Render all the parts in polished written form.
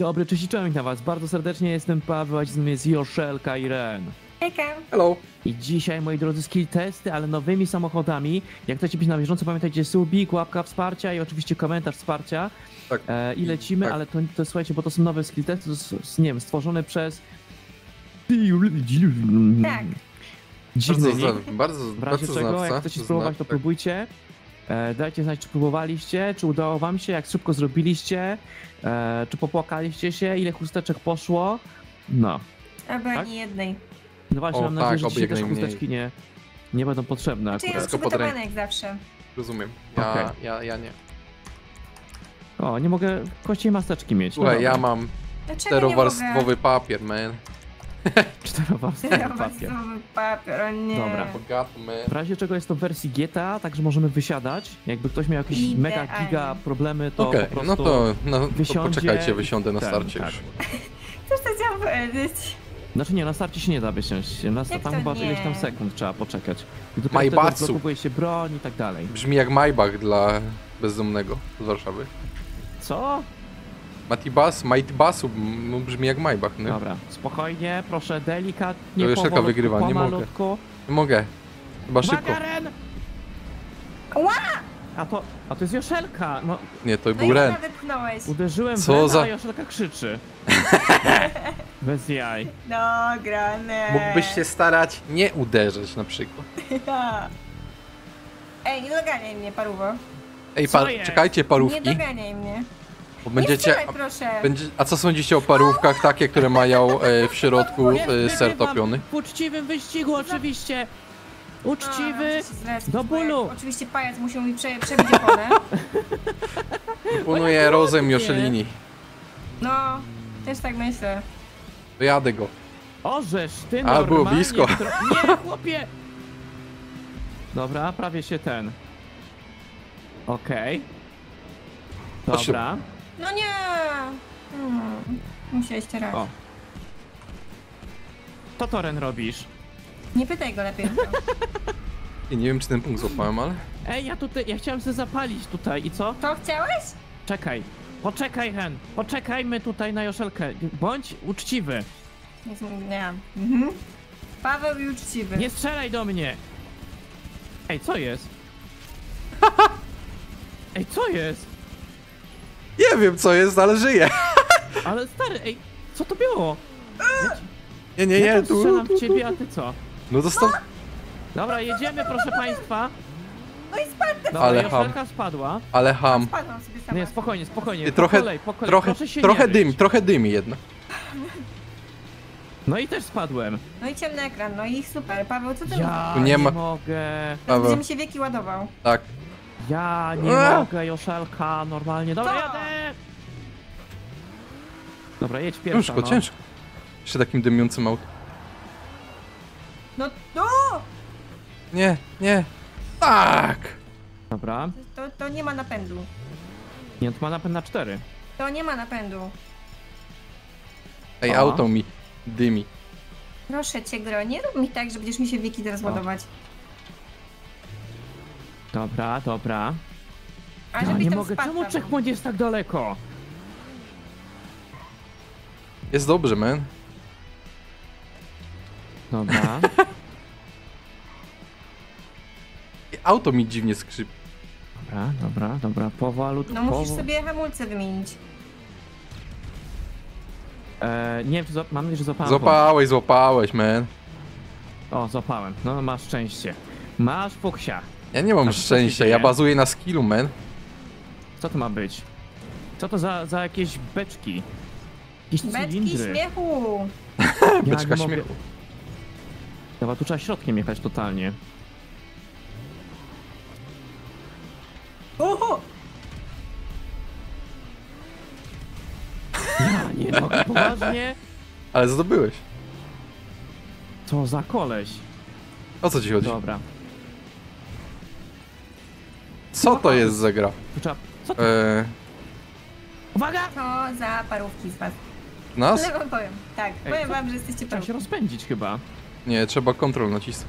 dobry, cześć i czołem na was. Bardzo serdecznie jestem Paweł, a z nami jest Joszelka i Ren. Hejka. Hello. I dzisiaj, moi drodzy, skill testy, ale nowymi samochodami. Jak chcecie być na bieżąco, pamiętajcie subik, łapka wsparcia i oczywiście komentarz wsparcia. Tak. I lecimy, Tak. ale to słuchajcie, bo to są nowe skill testy, nie wiem, stworzone przez... Tak. Dziwny nick. Bardzo W razie czego, jak chcecie spróbować, to próbujcie. Dajcie znać, czy próbowaliście, czy udało wam się, jak szybko zrobiliście, czy popłakaliście się, ile chusteczek poszło. No. Albo Tak? ani jednej. No właśnie, O, mam nadzieję, tak, że oby dzisiaj jak też najmniej. chusteczki nie będą potrzebne Czy ja akurat. mam Wszystko pod przygotowane ręką. jak zawsze. Rozumiem. Okej. Ja nie. O, nie mogę kościej maseczki mieć. Słuchaj, no ja dobra. mam Dlaczego nie mogę? czterowarstwowy papier, man. Czterowarstwowy papier. Czterowarstwowy papier, o nie. Dobra. Bogato, man. W razie czego jest to w wersji GTA, także możemy wysiadać. Jakby ktoś miał jakieś mega Idealnie. giga problemy, to Okej, po prostu... no to wysiądzie poczekajcie, wysiądę na ten, starcie tak. już. Coś to chciałam powiedzieć. Znaczy nie, na starcie się nie da wysiąść. Jak Tam to chyba nie? ileś tam sekund trzeba poczekać. I dopiero wtedy Majbatsu. odblokowuje się broń i tak dalej. Brzmi jak Maybach dla bezdomnego z Warszawy. Co? Mighty Basu brzmi jak Maybach, nie? Dobra, spokojnie, proszę, delikatnie, To Joszelka powolutku, wygrywa, nie mogę. pomalutku. Nie mogę. Chyba szybko. Uwaga, Ren! Ła! A to jest Joszelka! No, Nie, to No był i Ren. ona wypchnąłeś. uderzyłem w Co Rena, za- a Joszelka krzyczy. Bez jaj. No, grane. Mógłbyś się starać nie uderzyć na przykład. Ej, nie doganiaj mnie, paruwo. Ej, Co jest? czekajcie Nie parówki, doganiaj mnie. bo Nie będziecie... strzelaj, proszę. A co sądzicie o parówkach takie, które mają w środku ser Wygrywam topiony? W uczciwym wyścigu oczywiście. Uczciwy. A, muszę się zrespić, do bo jak bólu. Oczywiście pajac musiał mi przebić oponę. Proponuję Rozem Joszelini. No, też tak myślę. Dojadę go. Orzesz, ty A, normalnie. było blisko. Nie, chłopie! Dobra, prawie się ten. Okej. Chodź tu. Dobra. No nie! Musiałeś teraz. O. Co to, Ren, robisz? Nie pytaj go lepiej. I nie wiem, czy ten punkt złapałem, ale... Ej, ja chciałem się zapalić tutaj i co? To chciałeś? Czekaj. Poczekaj, Ren. Poczekajmy tutaj na Joszelkę. Bądź uczciwy. Nie. Mhm. Paweł i uczciwy. Nie strzelaj do mnie! Ej, co jest? Ej, co jest? Nie wiem, co jest, ale żyję. Ale stary, ej, co to było? Nie, Ja tam tu. strzelam w ciebie, a ty co? No dostał... Dobra, jedziemy, proszę państwa. No i spadł. Dobra, Ale Joszelka spadła. Ale ham. Spadłam sobie sama. Nie, spokojnie, spokojnie. Ty Po trochę, kolei, po kolei. trochę, Proszę się trochę nie dymi, myć. trochę dymi jednak. No i też spadłem. No i ciemny ekran, no i super. Paweł, co ty Ja Tu nie nie ma- mogę. Teraz Paweł. będzie mi się wieki ładował. Tak. Ja nie A! mogę, Joszelka, normalnie. Dobra, Co? jadę! Dobra, jedź pierwsza, Ciężko, no. ciężko. Jeszcze takim dymiącym autem. No, no! Nie. Tak! Dobra. To nie ma napędu. Nie, to ma napęd na 4. To nie ma napędu. Ej, O. auto mi dymi. Proszę cię, Gro, nie rób mi tak, że będziesz mi się wieki teraz O. ładować. Dobra, dobra. A Ja żebyś nie tam mogę, spadł, czemu Paweł. checkpoint jest tak daleko? Jest dobrze, man. Dobra. Auto mi dziwnie skrzypi. Dobra, powolutku. No musisz sobie hamulce wymienić. Nie wiem, czy mam nadzieję, że złapałem. Złapałeś, man. O, złapałem. No, masz szczęście. Masz fuksia. Ja nie mam A co się szczęścia, dzieje? ja bazuję na skillu, man. Co to ma być? Co to za jakieś beczki? Jakieś Beczki cylindry? śmiechu! Ja Beczka nie mogę. śmiechu. Dobra, tu trzeba środkiem jechać totalnie. Uhu! Ja nie mogę, poważnie? Ale zdobyłeś. Co za koleś? O co ci chodzi? Dobra. Co to jest za gra? Tu trzeba... Co to? Uwaga! To za parówki z was. Nas? Ale wam powiem. Tak, Ej, powiem co? wam, że jesteście Trzeba się parówki. rozpędzić chyba. Nie, trzeba control nacisnąć.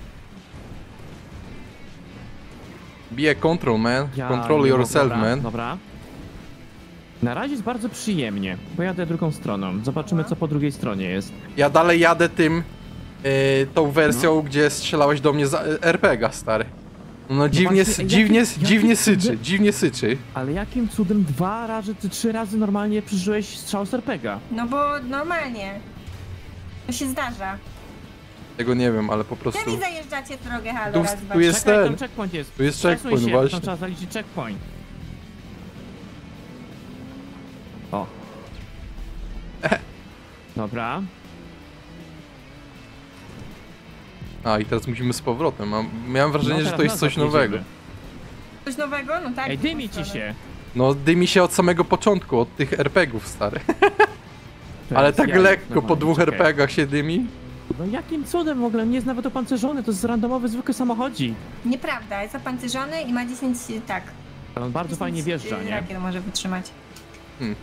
Be a control, man. Ja Control nie yourself, mogę, dobra, man. Dobra. Na razie jest bardzo przyjemnie, bo jadę drugą stroną. Zobaczymy, co po drugiej stronie jest. Ja dalej jadę tą wersją, gdzie strzelałeś do mnie z RPG, stary. No dziwnie, właśnie, dziwnie syczy, dziwnie syczy. Ale jakim cudem 2 razy, ty 3 razy normalnie przeżyłeś strzał z RPGa? No bo normalnie. To się zdarza. Tego nie wiem, ale po prostu... Jak mi zajeżdżacie drogę, halo, Tu- raz, tu dwa, jest- trzy. Czekaj, ten. tam checkpoint jest. Tu jest Przesuń checkpoint, się, właśnie. tam trzeba zaliczyć checkpoint. O. Dobra. A, i teraz musimy z powrotem. Miałem wrażenie, No, że teraz to jest nazad coś nowego. jedziemy. Coś nowego? No tak. Ej, w tą dymi ci stronę. się. No, dymi się od samego początku, od tych RPG-ów, stary. Teraz Ale tak ja lekko, po normalnie, 2 czekaj. RPG-ach się dymi. No jakim cudem w ogóle? Nie jest nawet opancerzony, to jest randomowy, zwykły samochodzik. Nieprawda, jest opancerzony i ma 10, tak. On bardzo 10 fajnie wjeżdża, nie? rakiet może wytrzymać. Hmm.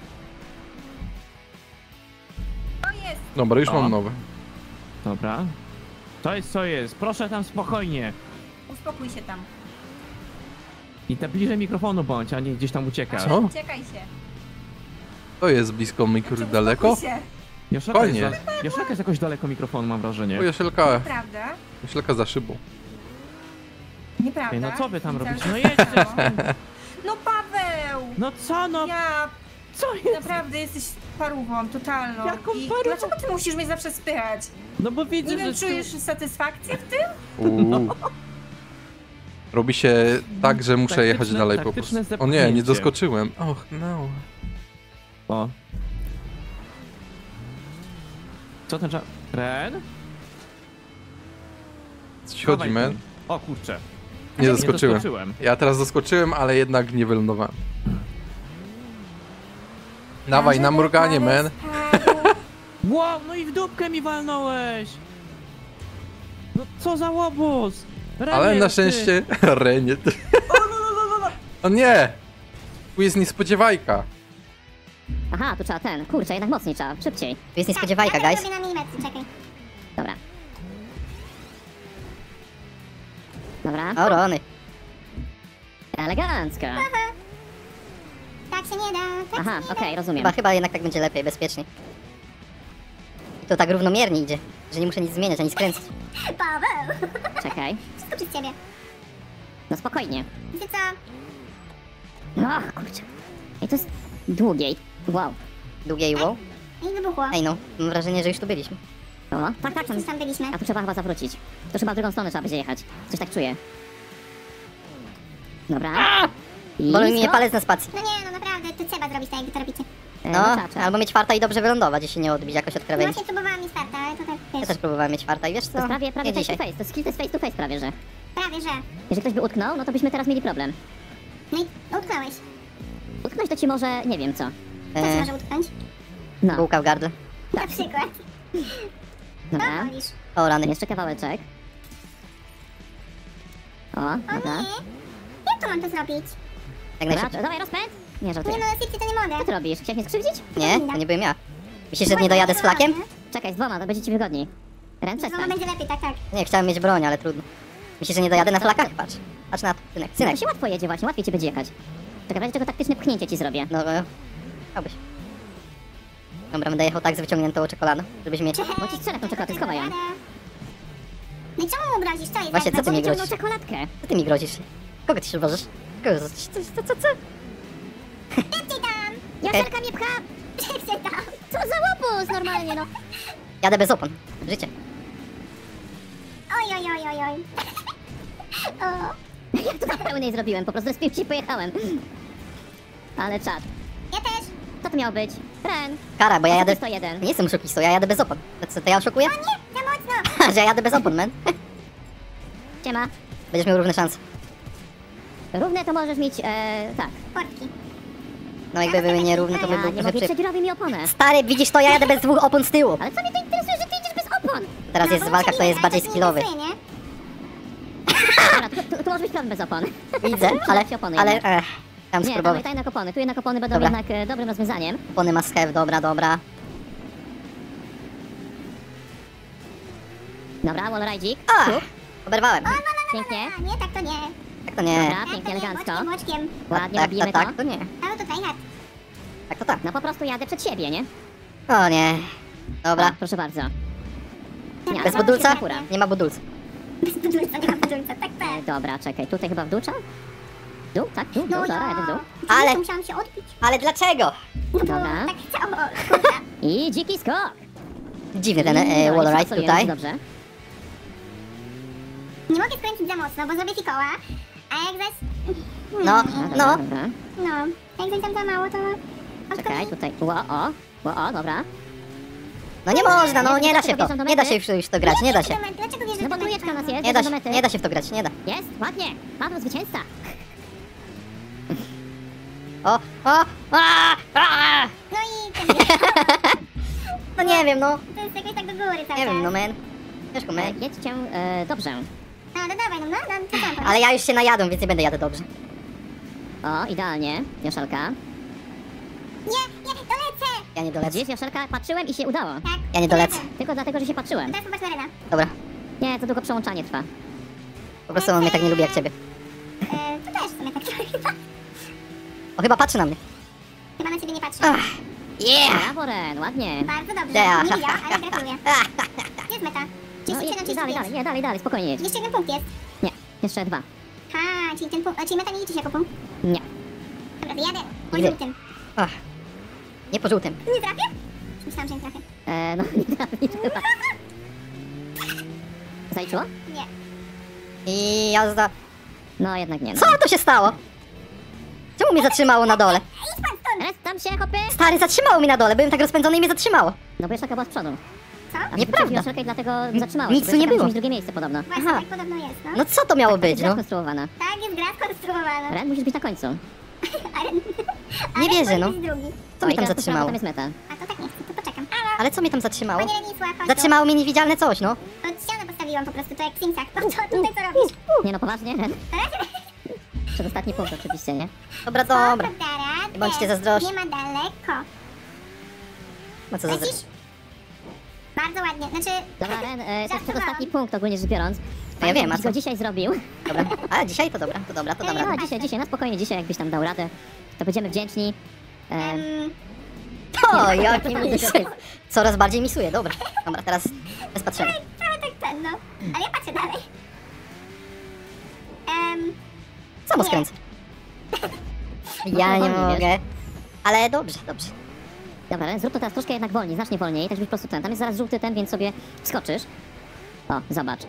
O, jest! Dobra, już O. mam nowe. Dobra. To jest co jest. Proszę tam spokojnie. Uspokój się tam. I tak bliżej mikrofonu bądź, a nie gdzieś tam uciekasz. Co? Uciekaj się. To jest blisko mikro, Uspokój daleko? się. Joszelka Fajnie. Joszelka jest jakoś daleko mikrofonu, mam wrażenie. O, Joszelka, Prawda? Joszelka za szybą. Nieprawda. Ej, no co wy tam Cały robicie? czas- No jedźcie. No Paweł! No co no? Ja Co jest? naprawdę jesteś parówą totalną. Jaką I parówą? dlaczego ty musisz mnie zawsze spychać? No bo widzę, Nie wiem, że... czujesz satysfakcję w tym? Uuu. Robi się tak, że muszę jechać Taktyczne- dalej po taktyczne prostu. O nie, nie zepchnięcie. doskoczyłem. Och, no. O. Co ten czas? Ren? Co ci chodzi, Dawaj man? tu. O kurczę. Nie doskoczyłem. doskoczyłem. Ja teraz doskoczyłem, ale jednak nie wylądowałem. Dawaj, na mruganie, man. Wow, no i w dupkę mi walnąłeś! No co za łobuz! Renie, Ale na ty. szczęście... Renie, ty. O nie! Tu jest niespodziewajka. Aha, tu trzeba ten. Kurczę, jednak mocniej trzeba. Szybciej. Tu jest niespodziewajka, guys. Ja na milimetr, czekaj. Dobra. Dobra. O, rony. Elegancko. Tak się nie da. Tak Aha, okej, rozumiem. Chyba jednak tak będzie lepiej, bezpieczniej. I to tak równomiernie idzie, że nie muszę nic zmieniać, ani skręcać. Paweł! Czekaj. Wszystko przez ciebie. No spokojnie. Wiecie co? No, kurczę. Ej, to jest długiej. Wow. Długie i wow. I wybuchło. Ej no, mam wrażenie, że już tu byliśmy. O, tak, tak, tam. Już tam byliśmy. A tu trzeba chyba zawrócić. To chyba w drugą stronę trzeba będzie jechać. Coś tak czuję. Dobra. I Boli mnie skok. palec na spacji. No nie, no naprawdę, to trzeba zrobić tak, jak wy to robicie. No, trzeba. albo mieć farta i dobrze wylądować i się nie odbić jakoś od No krawędzi. właśnie próbowałam mi starta, ale to tak, Ja wiesz, też próbowałem mieć farta i wiesz To co? jest prawie Nie face dzisiaj. to face. To jest skill, to jest face to face prawie, że. prawie że. Jeżeli ktoś by utknął, no to byśmy teraz mieli problem. No i utknąłeś. Utknąć to ci może, nie wiem co. Co ci może utknąć? No, Bułka w gardle. Na przykład. dobra. Wolisz. O rany. Jeszcze kawałeczek. O, dobra. Jak to mam to zrobić? Jak Dobra, najszybciej. dawaj rozpęd. Nie, Nie żartuję. no, Sipcie to nie mogę. Co ty robisz? Chciałeś mnie skrzywdzić? Nie, to nie byłem ja. Myślisz, że nie dojadę z flakiem? Czekaj, z dwoma, to będzie ci wygodniej. Ren, No przestań. będzie lepiej, tak, tak. Nie, chciałem mieć broń, ale trudno. Myślisz, że nie dojadę na flakach? Patrz. Patrz na to, synek, To synek. się łatwo jedzie właśnie, łatwiej ci będzie jechać. Czekaj, w razie czego taktyczne pchnięcie ci zrobię. No, chciałbyś. Dobra, będę jechał tak z wyciągniętą czekoladą, żebyś mieć... Bo ci strzelę tą czekoladę, schowaj ją. No i czemu mu grozisz? Co jest? Właśnie, co ty mi Wyciągnął grozisz? czekoladkę. Co ty mi grozisz? Kogo ty się bożysz? Kogo? Co? Szybciej tam! Joszelka mnie pcha! Szybciej tam! Co za łobuz normalnie, no. Jadę bez opon. Życie. Oj, oj, oj, oj, oj. O, Ja to tak pełnej zrobiłem, po prostu z piłki pojechałem. Ale czad. ja też. Co to miało być? Ren, Kara, bo ja jadę... 101. Nie jestem oszukistą, ja jadę bez opon. To ja oszukuję? O nie, za mocno. Że ja jadę bez opon, man. Siema. Będziesz miał równe szanse. Równe to możesz mieć, tak. Portki. No jakby były nierówne, to by Ja był nie trochę mogę przy... przedziurowi mi oponę. Stary, widzisz to? Ja jadę bez 2 opon z tyłu. Ale co mnie to interesuje, że ty idziesz bez opon? Teraz No, jest bo walka, kto jest przebiegaj, bardziej to się nie skillowy. pasuje, nie? Dobra, tu może być problem bez opon. Widzę, ale... Ci opony Ale... jednak. Tam Nie, dawaj spróbować. to jednak opony. Tu jednak opony będą Dobra. jednak dobrym rozwiązaniem. Opony must have, dobra. Dobra, wallride'ik. A! Oberwałem. Pięknie. A nie, tak to nie. Tak to nie. Dobra, Tak pięknie, to nie, elegancko. boczkiem, boczkiem. Ładnie tak, robimy tak, to. to nie. Ale to tryhard. Tak to tak. No po prostu jadę przed siebie, nie? O nie. Dobra. O, proszę bardzo. Nie, Bez ale budulca? fura. Nie ma budulca. Bez budulca, nie ma budulca, tak, tak. Dobra, czekaj, tutaj chyba w dół, co? Dół, tak? Dół, No dobra, ja. jadę w dół. Ale- Musiałam się odbić. Ale dlaczego? No bo Dobra. tak chciało. I dziki skok. Dziwny ten No i wall ride absolutnie tutaj. Dobrze. Nie mogę skręcić za mocno, bo zrobię fikoła. A jak zaś... No, Dobra, no. Dobra. No, jak zaś tam za mało, to... Czekaj, tutaj. O, dobra. No nie można, no nie da się w to. Wjeżdżam do Nie da mety. się już w to grać, nie da się. Dlaczego wierzysz No bo trójeczka u nas jest, Nie da do się, mety. nie da się w to grać, nie da. Jest, ładnie. Paweł zwycięzca. O, a! No i ten No nie wiem, no. to jest jakoś tak do góry cały Nie wiem, no czas. man. Ciężko, man. Jedźcie dobrze. No, no dawaj, no, co tam? Ale ja już się najadłem, więc nie będę jadł dobrze. O, idealnie. Joszelka. Nie, dolecę! Ja nie dolecę. Widzisz, Joszelka, patrzyłem i się udało. Tak. Ja nie dolecę. Tylko dlatego, że się patrzyłem. Teraz popatrz na Rena. Dobra. Nie, to długo przełączanie trwa. Po prostu on mnie tak nie lubi jak ciebie. To też w sumie tak chyba. O, chyba patrzy na mnie. Chyba na ciebie nie patrzy. Ach, yeah! Brawo, Ren, ładnie. Bardzo dobrze. Yeah. Nie widział, ale gratuluję. Gdzie jest meta? No 37, i dalej, 35. nie, dalej, spokojnie jedź. Jeszcze jeden punkt jest. Nie, jeszcze 2. Ha, czyli ten punkt, czyli meta nie liczy się jako punkt. Nie. Dobra, to jadę. Po Nigdy. żółtym. Ach. Nie po żółtym. Nie trafię? Myślałam, że nie trafię. No, nie chyba. Zaliczyło? Nie. I jazda. No, jednak nie. No. Co to się stało? Czemu mnie zatrzymało na dole? Idź pan stąd! Res, tam się, hopy! Stary, zatrzymało mi na dole. Byłem tak rozpędzony i mnie zatrzymało. No bo Joszelka była z przodu. Co? A Nieprawda. Joszelka i dlatego zatrzymała Nic się, tu bo nie Joszelka było. musi mieć drugie miejsce podobno. Właśnie, Aha. tak podobno jest, no. No co to miało być, Gra no? skonstruowana. Tak, jest gra skonstruowana. Ren, musisz być na końcu. Ale... Nie wierzę, no. jest drugi. Co O, mnie i tam teraz po prawo, zatrzymało? tam jest meta. A to tak nie chcę, to poczekam. Halo? Ale co mnie tam zatrzymało? Panie Renisła, chodź. Zatrzymało mnie niewidzialne coś, no. Od ścianę postawiłam po prostu, to jak w Simsach. To tutaj co robisz? Nie no, poważnie, Ren? Przedostatni punkt oczywiście, nie? Dobra, dobra. Dobra, Nie bądźcie zazdrośni. Nie ma daleko. No co za Lecisz? Bardzo ładnie, znaczy... Dobra, Ren, to jest przedostatni punkt ogólnie rzecz biorąc. No ja wiem, a Byś co? go dzisiaj zrobił. Dobra. A dzisiaj to dobra, to dobra, to dobra. No, dzisiaj, na spokojnie, dzisiaj jakbyś tam dał radę, to będziemy wdzięczni. O, nie, jaki nie, mis. nie. Coraz bardziej misuje, dobra. Dobra, teraz bez patrzenia. Trochę tak ten, no. Ale ja patrzę dalej. Samo Nie. skręcę. Ja nie Wolniej, mogę. Ale dobrze, dobrze. Dobra, Ren, zrób to teraz troszkę jednak wolniej, znacznie wolniej, tak żebyś po prostu ten. Tam jest zaraz żółty ten, więc sobie wskoczysz. O, zobacz.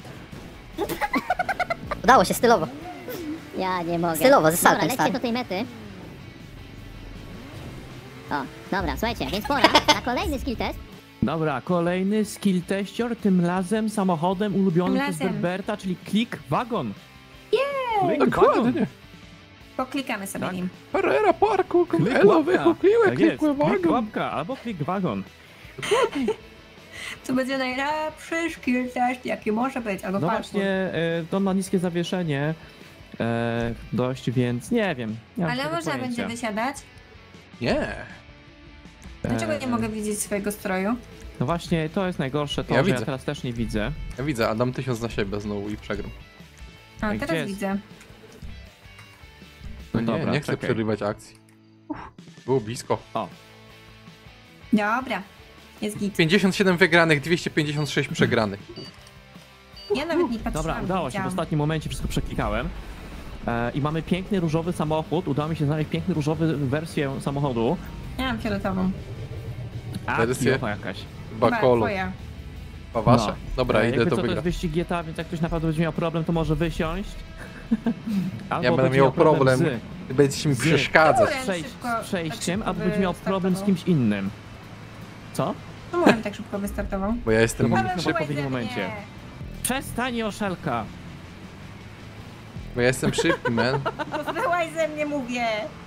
Udało się, stylowo. Ja nie mogę. Stylowo, ze saltem, Dobra, stary. lećcie do tej mety. O, dobra, słuchajcie, więc pora na kolejny skill test. Dobra, kolejny skill teścior, tym razem samochodem ulubionym Tym przez razem. Berberta, czyli Click Wagon. Click Wagon. Dokładnie. Poklikamy sobie Tak. nim. Herrera Parku, Click Elo, łapka. wykupiłem, Tak jest, klikłem Click wagon. łapka albo Click Wagon. To będzie najlepszy skill test, jaki może być. Albo No parkour. właśnie, to ma niskie zawieszenie dość, więc nie wiem. Nie mam Ale tego można pojęcia. będzie wysiadać. Nie. Dlaczego nie mogę widzieć swojego stroju? No właśnie, to jest najgorsze, to, Ja że ja widzę. teraz też nie widzę. Ja widzę, Adam 1000 na siebie znowu i przegram. A, gdzie teraz jest? widzę. No nie, Dobra, nie chcę czekaj. przerywać akcji. Było blisko. O, Dobra. Jest git. 57 wygranych, 256 przegranych. Ja nawet nie patrzyłam. dobra, udało się, w widziałam. ostatnim momencie wszystko przeklikałem. I mamy piękny różowy samochód, udało mi się znaleźć piękny różowy wersję samochodu. Ja mam fioletową. A, Wersję? kijowa jakaś. Chyba kolor. twoja. Chyba wasze. No. Dobra, idę jakby to co, to wygrać. jest wyścig GTA, więc jak ktoś naprawdę będzie miał problem, to może wysiąść. Albo Ja będę będzie miał problem. z Ty będziesz mi Z- przeszkadzać. Dobra. z przejściem, szybko albo będzie miał problem z wystartował. kimś innym. Co? Czemu on tak szybko wystartował? Bo ja jestem No bo- Paweł, w byłeś odpowiednim ze momencie. mnie. Przestań, Oszelka! Bo ja jestem szybki, man. Byłaś ze mnie, mówię.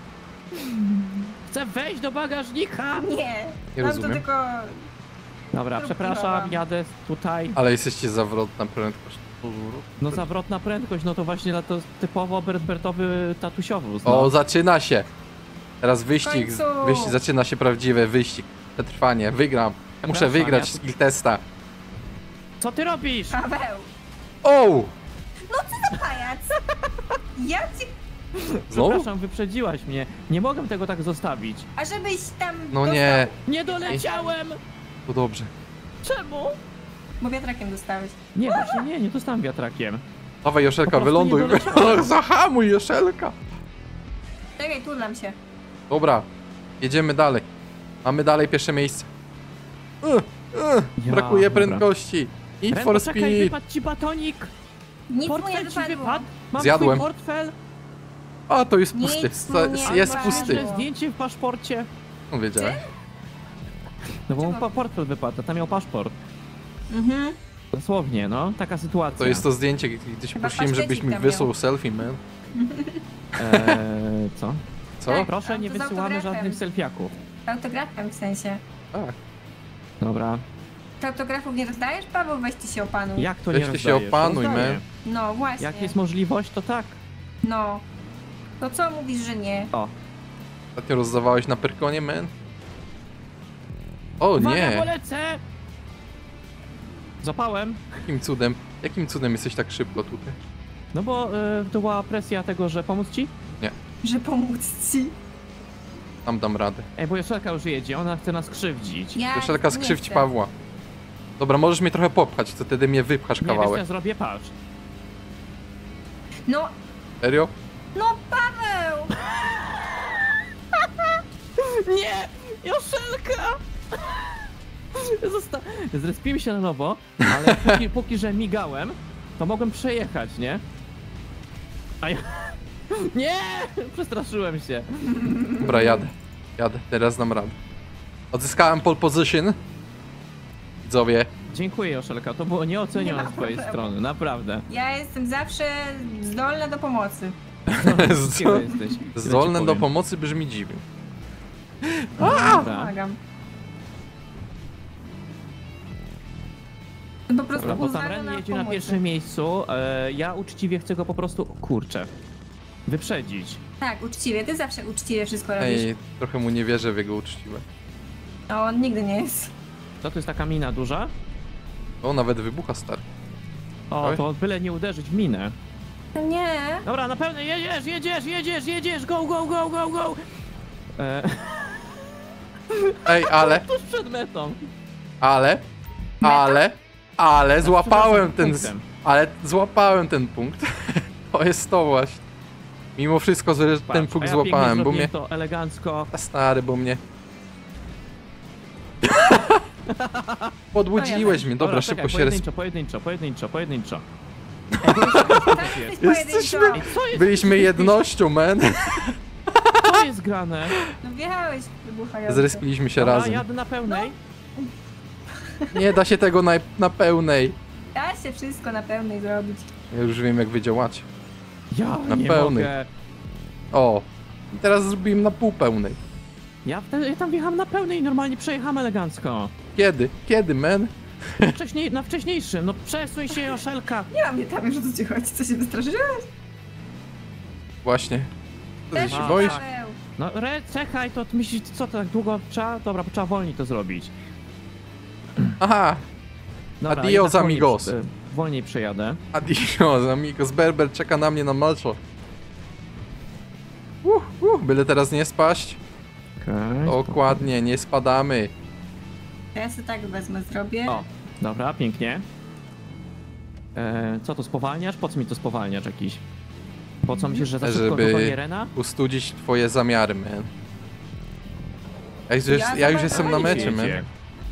Chcę wejść do bagażnika! Nie. Nie Mam rozumiem. to tylko... Dobra, przepraszam, jadę tutaj. Ale jesteście zawrotna prędkość. No zawrotna prędkość, no to właśnie to typowo Bertowy tatusiowóz. No. O, zaczyna się. Teraz wyścig. W końcu. Wyścig. Zaczyna się prawdziwy wyścig. Przetrwanie. Wygram. Muszę Przepraszam, wygrać ja- skill testa. Co ty robisz? Paweł. O! Pajac. Ja ci... Znowu? Przepraszam, wyprzedziłaś mnie. Nie mogę tego tak zostawić. A żebyś tam No dostał, nie, Nie doleciałem! to dobrze. Czemu? bo wiatrakiem dostałeś. Nie, właśnie nie dostałem wiatrakiem. Dawaj, Joszelka, Po prostu wyląduj. nie doleciałem. Zahamuj, Joszelka. Czekaj, turlam się. Dobra, jedziemy dalej. Mamy dalej pierwsze miejsce. Ja, Brakuje dobra. prędkości. Need Ren, for poczekaj, speed. wypadł ci batonik! Nic mu nie Portfel ci wypadło. wypadł! Mam Zjadłem. twój portfel! A, to jest Nic pusty. mu nie Jest wypadło. pusty. Że zdjęcie w paszporcie. No wiedziałem. No bo mu Czego? portfel wypadł, a tam miał paszport. Mhm. Dosłownie, no, taka sytuacja. To jest to zdjęcie, gdzie ci Chyba prosiłem, żebyś pasztecik mi tam wysłał miał. selfie, man. Co? Co? Tak. Proszę, A, nie to z wysyłamy autografem. żadnych selfiaków. Z autografem w sensie. Tak. Dobra. Ty autografów nie rozdajesz, Paweł? Weź ty się opanuj. Jak to Weź nie ty rozdajesz? się opanuj, Rozdaję. man. No właśnie. Jak jest możliwość, to tak. No. To co mówisz, że nie? O. Ostatnio rozdawałeś na Pyrkonie, man? O Uwaga, bo nie! lecę! Zapałem. Jakim cudem jesteś tak szybko tutaj? No bo to była presja tego, że pomóc ci? Że pomóc ci. Tam dam radę. Ej, bo Joszelka już jedzie, ona chce nas krzywdzić. Ja Joszelka, nie skrzywdź chcę. Pawła. Dobra, możesz mnie trochę popchać, to wtedy mnie wypchasz Nie wiesz, co kawałek. ja zrobię? Patrz. No, Serio? no Paweł! Nie! Joszelka! Zrespiłem się na nowo, ale póki że migałem, to mogłem przejechać, nie? A ja... Nie! Przestraszyłem się. Dobra, jadę, teraz dam radę. Odzyskałem pole position. Widzowie, Dziękuję, Joszelka, to było nieocenione Nie ma z twojej problemu. strony, naprawdę. Ja jestem zawsze zdolna do pomocy. Wszystkiego jesteś. zdolne Tyle do ci pomocy brzmi dziwnie. powiem. Dobra. Pomagam. Po prostu Dobra, bo tam uważa Ren na jedzie na pomocy. pierwszym miejscu, ja uczciwie chcę go po prostu, kurczę, wyprzedzić. Tak, uczciwie. Ty zawsze uczciwie wszystko robisz. Ej, trochę mu nie wierzę w jego uczciwe. A on nigdy nie jest. Co, to jest taka mina duża? O, nawet wybucha, stary. O, Oj. to byle nie uderzyć w minę. No nie. Dobra, na pełne, jedziesz, go! Ej, ale, Tuż przed metą. ale złapałem ten, punktem. ale złapałem ten punkt. To jest to właśnie. Mimo wszystko, że ten Patrz, punkt a ja złapałem, pięknie bo mnie... zrobiłem to elegancko. A stary, bo mnie... Podłudziłeś mnie, dobra, szybko się Pojedynczo. Tak, jesteś Jesteśmy- pojedynczo. Ej, co jest? Byliśmy jednością, man. Co jest grane? No wjechałeś wybuchający. Zrespiliśmy się Dobra, razem. jadę na pełnej. Nie da się tego na pełnej. Da się wszystko na pełnej zrobić. Ja już wiem, jak wy działacie. Ja Na nie pełnej. mogę. O, i teraz zrobiłem na pół pełnej. Ja tam wjechałem na pełnej i normalnie przejechałem elegancko. Kiedy, man? Na wcześniejszym, no przesuń się, Joszelka. Nie mam mnie tam już o co ci chodzi. Co się wystraszyłeś? Właśnie. Co ty Też się A, boisz? Paweł. No czekaj, to myślisz, co to tak długo trzeba? Dobra, trzeba wolniej to zrobić. Aha, Dobra, Adios, jednak wolniej amigos. Wolniej przejadę. adios, amigos. Berber czeka na mnie na meczu. Byle teraz nie spaść. Okay. Dokładnie, nie spadamy. Ja sobie tak wezmę, zrobię. O, dobra, pięknie. Co to spowalniasz? Po co mi to spowalniasz jakiś? Po co myślisz, że za szybko Żeby- dogonię Rena? Ustudzić twoje zamiary, man. Ja Ja już jestem na Fajnie mecie, man. jedzie.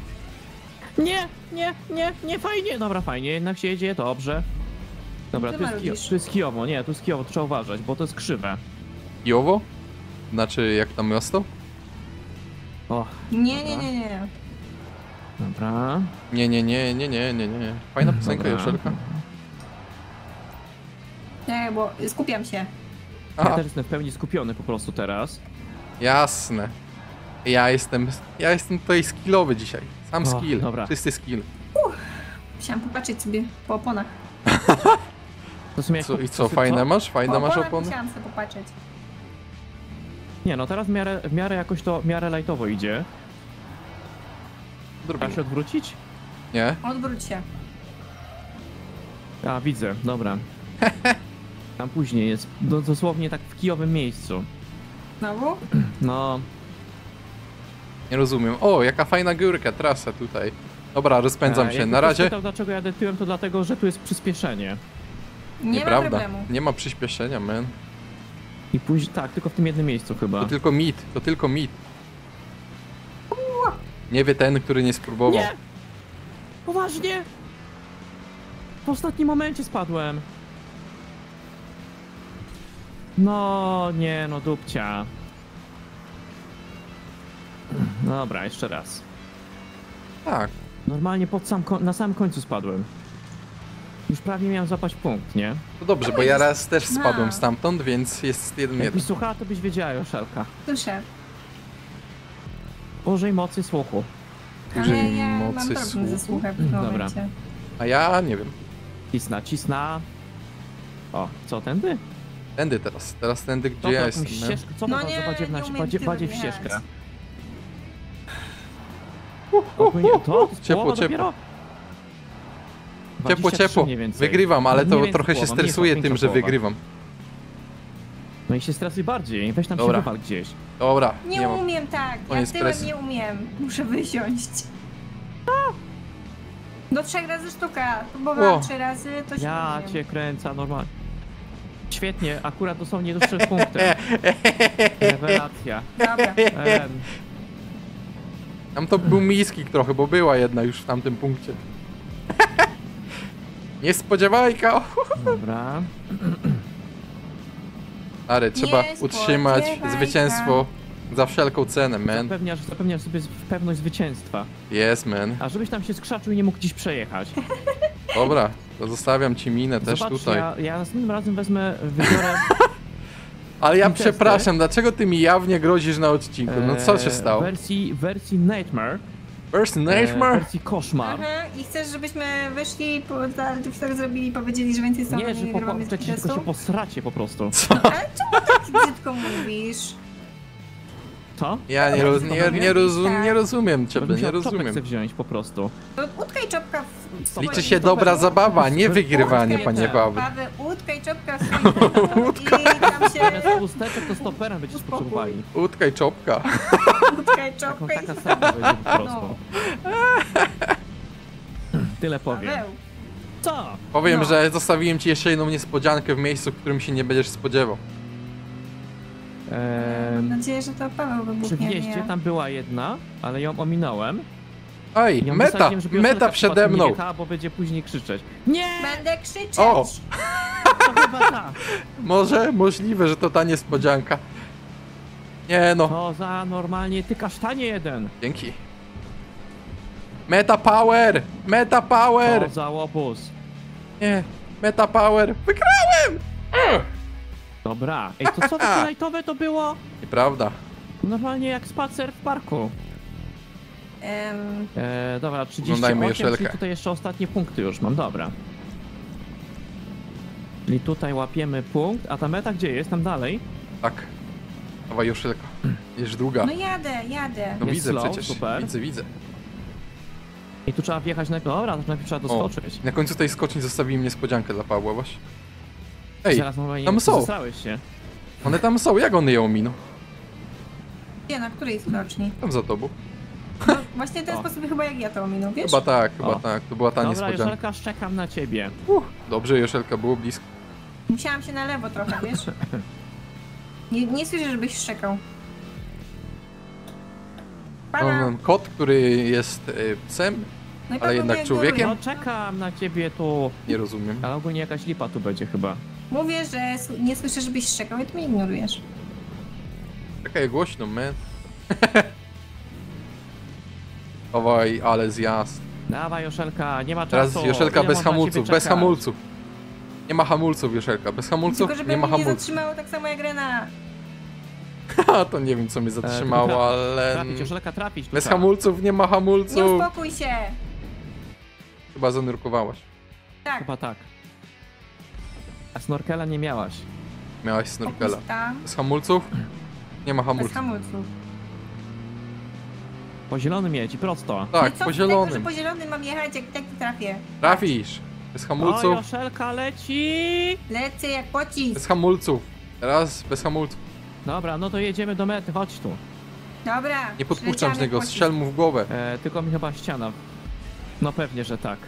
Nie, fajnie. Dobra, fajnie, jednak się jedzie, dobrze. Dobra, Ty tu jest, marudzisz. tu jest kijowo, nie, tu jest kijowo, trzeba uważać, bo to jest krzywe. Jowo? Znaczy, jak tam miasto? O, Nie. dobra. Nie. Fajna piosenka, Dobra. Joszelka. Nie, bo skupiam się. Ja Aha, też jestem w pełni skupiony po prostu teraz. jasne. Ja jestem tutaj skillowy dzisiaj. Sam O, skill, dobra. czysty skill. Musiałam popatrzeć sobie po oponach. To w sumie Co, i co, fajne masz? Fajne Po masz oponach opony? musiałam sobie popatrzeć. Nie, no teraz w miarę jakoś to w miarę lightowo idzie. Da Odrobinę. się odwrócić? Nie? Odwróć się. A, widzę, dobra. Tam później jest, dosłownie tak w kijowym miejscu. Znowu? No, Nie rozumiem. O, jaka fajna górka, trasa tutaj. Dobra, rozpędzam się. jakby Na ktoś razie. pytał, dlaczego jadę tyłem, to dlatego, że tu jest przyspieszenie. Nie ma Nieprawda. problemu. Nie ma przyspieszenia, man. I później, tak, tylko w tym jednym miejscu chyba. To tylko mit, to tylko mit. Nie wie ten, który nie spróbował. Nie! Poważnie! W ostatnim momencie spadłem. No, nie, no dupcia. Dobra, jeszcze raz. Tak. Normalnie na samym końcu spadłem. Już prawie miałem złapać punkt, nie? To dobrze, bo ja raz też No. spadłem stamtąd, więc jest 1-1. Jakbyś słuchała, to byś wiedziała, Joszelka. Słyszę. Bożej mocy słuchu. Użyj Ale ja mam mocy problem ze słuchu. słuchem w tym Dobra. momencie. A ja nie wiem. Cisna. O, co, tędy? Tędy teraz. Teraz tędy, gdzie To ja jakąś jestem. ścieżkę, co No to nie, za badziewna, nie umiem tyłem badziew jechać. ścieżka? Ogólnie to jest Ciepło, połowa ciepło. dopiero? Ciepło, 23 ciepło. mniej więcej. Wygrywam, ale Mniej to więcej trochę się połowa, nie jest stresuję to tym, że połowa. wygrywam. No i się stresuj bardziej, weź tam Dobra. się wywal gdzieś. Dobra, Nie mam. umiem tak. Ja Koniec tyłem stresu. nie umiem. Muszę wysiąść. Do 3 razy sztuka. Próbowałam O. 3 razy, to się Ja nie umiem. cię kręcę normalnie. Świetnie, akurat dosłownie do 3 punktów. Rewelacja. Dobra. Tam to był miskik trochę, bo była jedna już w tamtym punkcie. Niespodziewajka! Dobra. Ale trzeba utrzymać Niespodziewajka. zwycięstwo za wszelką cenę, man. Zapewniasz sobie pewność zwycięstwa. Yes, man. A żebyś tam się skrzaczył i nie mógł gdzieś przejechać. Dobra, to zostawiam ci minę też Zobacz, tutaj. ja następnym razem wybiorę... Ale ja testy. przepraszam, dlaczego ty mi jawnie grozisz na odcinku? No co się stało? Wersji Nightmare. First Nightmare? Wersji Koszmar. Aha, i chcesz, żebyśmy wyszli, ale ty tak zrobili i powiedzieli, że więcej Nie, że nie nagrywamy z tylko się testu? posracie po prostu. Ale czemu tak brzydko mówisz? Co? Ja nie, nie rozumiem ciebie, Będę nie musiał czopek rozumiem. sobie wziąć po prostu. To utkaj czopka w Liczy się dobra zabawa, nie wygrywanie, Utkaj, panie tak. Paweł. Paweł, utkaj czopka w swoim domu i tam się... Zamiast chusteczek to stoperem będziecie Uspokój. potrzebowali. Utkaj czopka. Utkaj Taką czopkę taka i... sama będzie po prostu. Tyle powiem. Paweł, Co? Powiem, No. że zostawiłem ci jeszcze jedną niespodziankę w miejscu, w którym się nie będziesz spodziewał. mam nadzieję, że to Paweł Przy wybuchnie, wjeździe nie. tam była jedna, ale ją ominąłem. Ej, Ją meta! wysadziłem, żeby Meta Joszelka przede przypadkiem mną! Nie wjechała, bo będzie później krzyczeć. Nie! Będę krzyczeć! O! To chyba ta. Może? Możliwe, że to ta niespodzianka. Nie no, To za normalnie ty kasztanie jeden. dzięki. Meta power! Meta power! To za łobuz. Nie, meta power! Wygrałem! Dobra. Ej, to co takie lightowe to było? Nieprawda. Normalnie jak spacer w parku. Dobra, 38, Oglądajmy czyli Joszelkę. tutaj jeszcze ostatnie punkty już mam, dobra. Czyli tutaj łapiemy punkt, a ta meta gdzie jest? Tam dalej? Tak. Dawaj Joszelka. Jest druga. No jadę. No jest widzę slow, przecież. super. Widzę. I tu trzeba wjechać na... Dobra, to najpierw trzeba O, doskoczyć. na końcu tej skoczni zostawiłem niespodziankę dla Pawła właśnie. Ej, Zaraz normalnie tam są. zesrałeś się. one tam są, jak one je ominą? Gdzie, na której skoczni? Tam za tobą. No, właśnie w ten O. sposób chyba jak ja to ominął, wiesz? Chyba tak, O. To była ta Dobra, niespodzianka. Joszelka, szczekam na ciebie. Dobrze, Joszelka, było blisko. Musiałam się na lewo trochę, wiesz? Nie słyszę, żebyś szczekał. Pana, Kot, który jest psem, no i ale Paweł jednak mnie człowiekiem? ignoruje. No czekam na ciebie tu. nie rozumiem. Ale ogólnie jakaś lipa tu będzie chyba. Mówię, że nie słyszę, żebyś szczekał i ty mnie ignorujesz. Czekaj, głośno, man. Owaj, ale zjazd. Dawaj Joszelka, nie ma Teraz czasu. Joszelka Ile bez można hamulców, ciebie bez czekać? hamulców. Nie ma hamulców, Joszelka. Bez hamulców Tylko żeby nie ma mnie nie hamulców. zatrzymało tak samo jak Rena. Ha, to nie wiem, co mnie zatrzymało, ale... Trafić, Joszelka, trafić. Bez tutaj. hamulców nie ma Nie hamulców. uspokój się! Chyba zanurkowałaś. Tak, Chyba tak. A snorkela nie miałaś. Miałaś snorkela. opusta, Bez hamulców? Nie ma bez hamulców. hamulców. Po zielonym jedź i prosto. Tak, No i co po z tego, że zielonym. po zielonym mam jechać, jak tak trafię? Trafisz. Bez O, hamulców. Joszelka leci! Lecę jak pocisk. Bez hamulców. Teraz bez hamulców. Dobra, no to jedziemy do mety, chodź tu. Dobra. Nie podpuszczam przyleciamy z niego, pocisk. strzel mu w głowę. Tylko mi chyba ściana. No pewnie, że tak.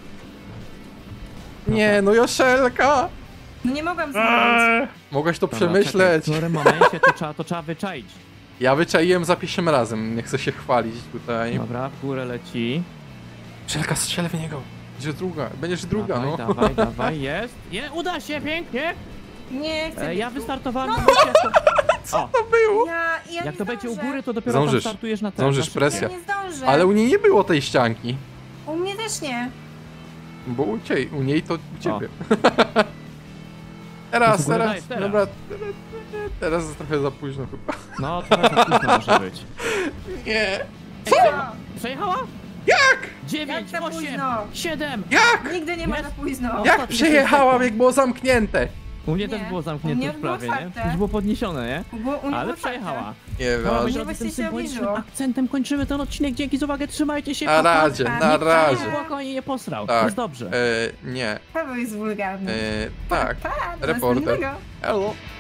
Nie, no Joszelka! No nie mogłam zrobić. Mogłeś to Dobra, przemyśleć. czekaj, w którym momencie to trzeba wyczaić. Ja wyczaiłem za pierwszym razem, nie chcę się chwalić tutaj. Dobra, w górę leci. Joszelka, strzel w niego. Będziesz druga, Dawaj, no. dawaj, dawaj, jest. Uda się, pięknie. Nie chcę. Ja być wystartowałem. No. Co to było? tu. Ja Jak nie to będzie u zdążę. góry, to dopiero tam Zdążysz. startujesz na ten. Zdążysz, na presja. Ja nie zdążę. Ale u niej nie było tej ścianki. U mnie też nie. Bo u niej to u ciebie. To Teraz, w ogóle teraz, daj, teraz. dobra. Teraz jest trochę za późno chyba. No, trochę za późno może być. Nie. Co? Przejechała? Jak? 9, Jak za 8, późno? 7. Jak? Nigdy nie ma Jest? za późno. Jak Ostatnie przejechałam, sekund. jak było zamknięte? U mnie Nie, też było u zamknięte mnie już było prawie, nie? otwarte. Już było podniesione, nie? U mnie Ale było przejechała. Nie Dobra, wiem. będzie Właśnie tym się symbolicznym obliżyło. akcentem kończymy ten odcinek. Dzięki za uwagę, trzymajcie się. Na pa, pa. razie, pa, na pa. razie. Spokojnie, nie posrał. Tak. Jest dobrze. Nie. Paweł jest wulgarny. Tak. Pa, do Reporter. następnego. Hello.